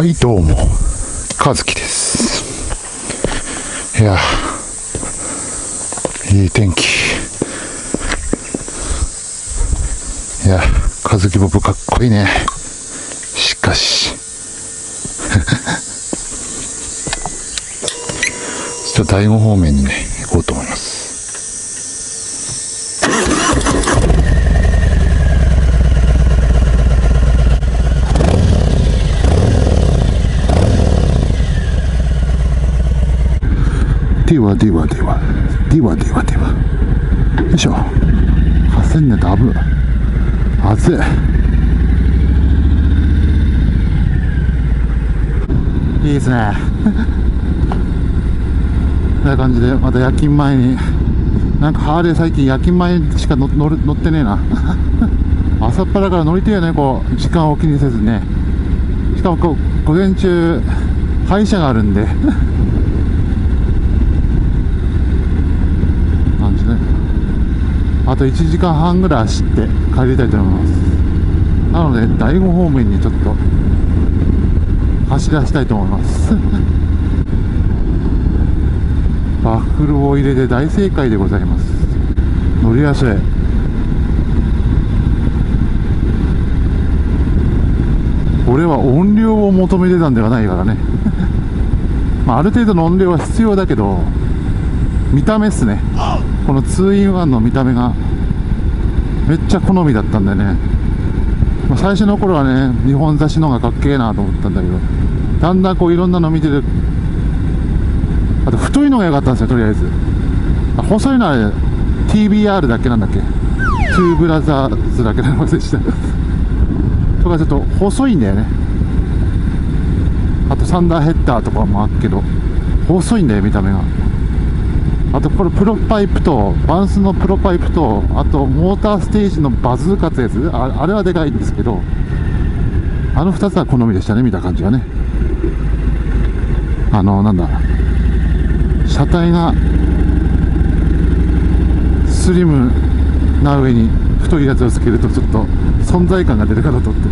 はいどうも和樹です。いやいい天気。いや和樹ボブかっこいいね。しかしちょっと第5方面にね行こうと思います。ではよいしょ。8000年と危ない。暑い。いいですねこんな感じでまた夜勤前に、なんかハーレー最近夜勤前しか乗ってねえな朝っぱらから乗りてえよね、こう時間を気にせずね。しかもこう午前中歯医者があるんで感じね。あと1時間半ぐらい走って帰りたいと思います。なので第5方面にちょっと走らせたいと思いますバッフルを入れて大正解でございます。乗りやすい。俺は音量を求めてたんではないからねまあ、ある程度の音量は必要だけど、見た目っすね。この 2-in-1 の見た目がめっちゃ好みだったんだよね。まあ、最初の頃はね日本差しの方がかっけえなと思ったんだけど、だんだんこういろんなの見てる。あと太いのが良かったんですよ、とりあえず。細いのは TBR だけなんだっけ、トゥーブラザーズだけなのでしたとかちょっと細いんだよね。あとサンダーヘッダーとかもあるけど細いんだよ見た目が。あとこれプロパイプとバンスのプロパイプと、あとモーターステージのバズーカってやつ、あれはでかいんですけど、あの2つは好みでしたね、見た感じはね。なんだ、車体がスリムな上に太いやつをつけるとちょっと存在感が出るからとって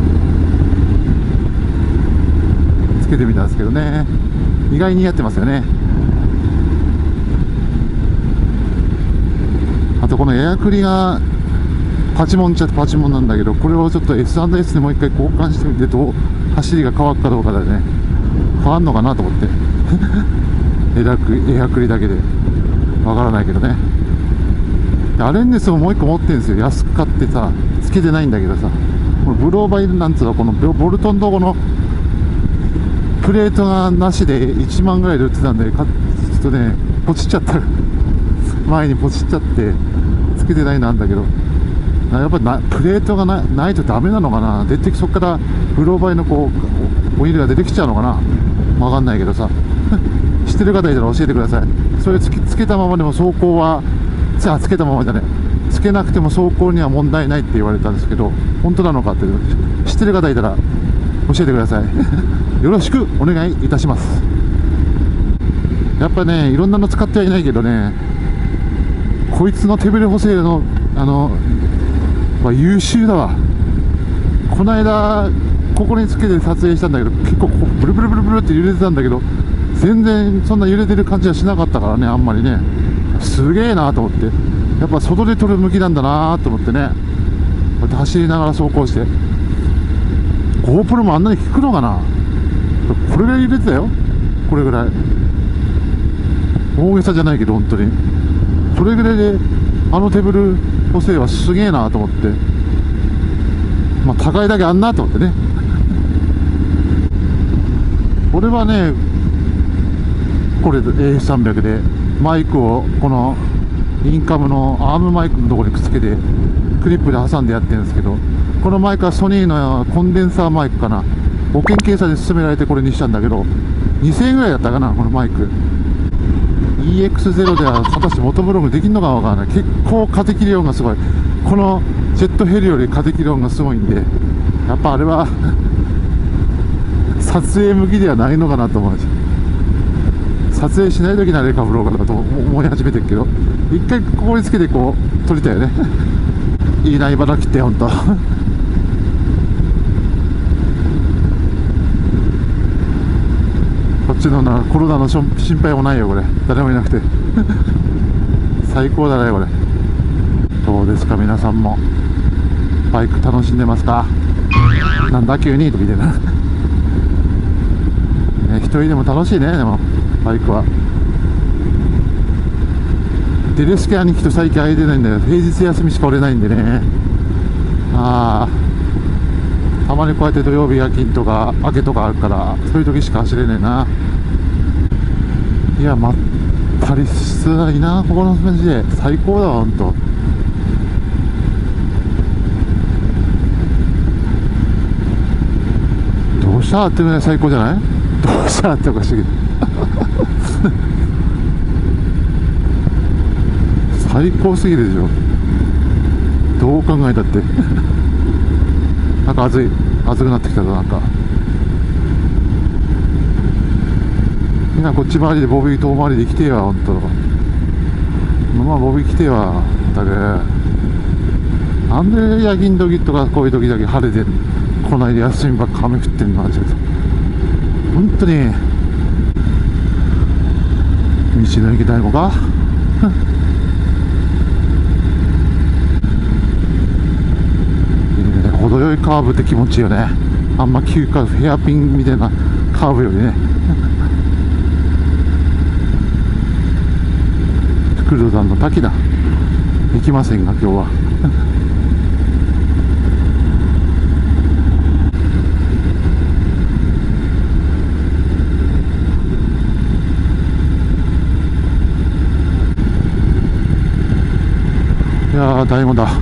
つけてみたんですけどね、意外に似合ってますよね。あとこのエアクリがパチモンっちゃパチモンなんだけど、これをちょっと S&S でもう一回交換してみて、どう走りが変わるかどうかだよね。変わんのかなと思ってエアクリだけでわからないけどね。アレンネスをもう一個持ってるんですよ、安く買ってさ、つけてないんだけどさ、このブローバイなんつうの、このボルトンとこのプレートがなしで1万ぐらいで売ってたんで、ちょっとねポチっちゃった前にポチっちゃってつけてないなんだけど、やっぱりプレートがないとダメなのかな。そこからブローバイのこうオイルが出てきちゃうのかな、わかんないけどさ知ってる方いたら教えてください。それつけたままでも走行はつけたままじゃねつけなくても走行には問題ないって言われたんですけど、本当なのかって知ってる方いたら教えてくださいよろしくお願いいたします。やっぱねいろんなの使ってはいないけどね、こいつの手ブレ補正の優秀だわ。この間ここにつけて撮影したんだけど、結構ブルブルブルブルって揺れてたんだけど、全然そんな揺れてる感じはしなかったからね、あんまりね。すげえなと思って、やっぱ外で撮る向きなんだなと思ってね、こうやって走りながら走行して、 GoPro もあんなに効くのかな。これぐらい揺れてたよ、これぐらい。大げさじゃないけど本当にそれぐらいで手ブル補正はすげえなと思って、まあ高いだけあんなと思ってね俺はねこれ AF300 でマイクをこのインカムのアームマイクのところにくっつけてクリップで挟んでやってるんですけど、このマイクはソニーのコンデンサーマイクかな。保険検査で勧められてこれにしたんだけど、2000円ぐらいだったかな、このマイク。 EX0 では果たして元ブログできるのかわからない。結構風切り音がすごい。このジェットヘリより風切り音がすごいんで、やっぱあれは撮影向きではないのかなと思うし、撮影しない時にあれかブログだと思い始めてるけど、一回ここにつけてこう撮りたいよねいいな茨城ってほんとちのなコロナの心配もないよこれ。誰もいなくて最高だねこれ。どうですか皆さんもバイク楽しんでますか？なんだ急にと見てなね、一人でも楽しいね。でもバイクはデレスケ兄貴と最近会えてないんだよ。平日休みしか折れないんでね。たまにこうやって土曜日夜勤とか明けとかあるからそういう時しか走れねえな。いやまったりしないなここのマジで最高だわほんと。どうしたってぐらい最高じゃない？どうしたっておかしいけど最高すぎるでしょどう考えたってなんか暑くなってきたぞ。なんかみんなこっち回りでボビー遠回りで来てよほんと。まあボビー来てよだけなんで夜勤時とかこういう時だけ晴れてこないで休みばっか雨降ってんの。ちょっと本当に道の駅大悟か程よいカーブって気持ちいいよね。あんま急カーブヘアピンみたいなカーブよりねクルド山の滝だ。行きませんが今日はいやー大悟だ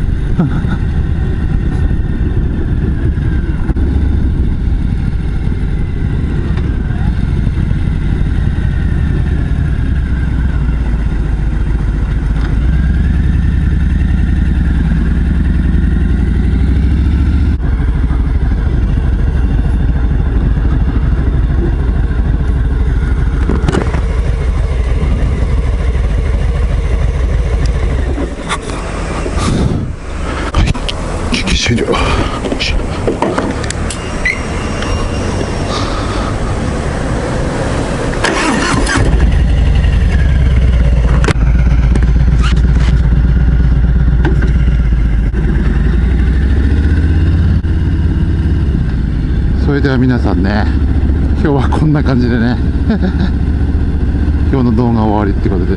終了。それでは皆さんね、今日はこんな感じでね今日の動画終わりってことで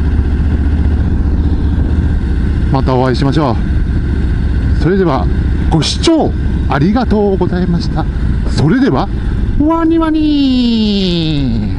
またお会いしましょう。それではご視聴ありがとうございました。それではワニワニー。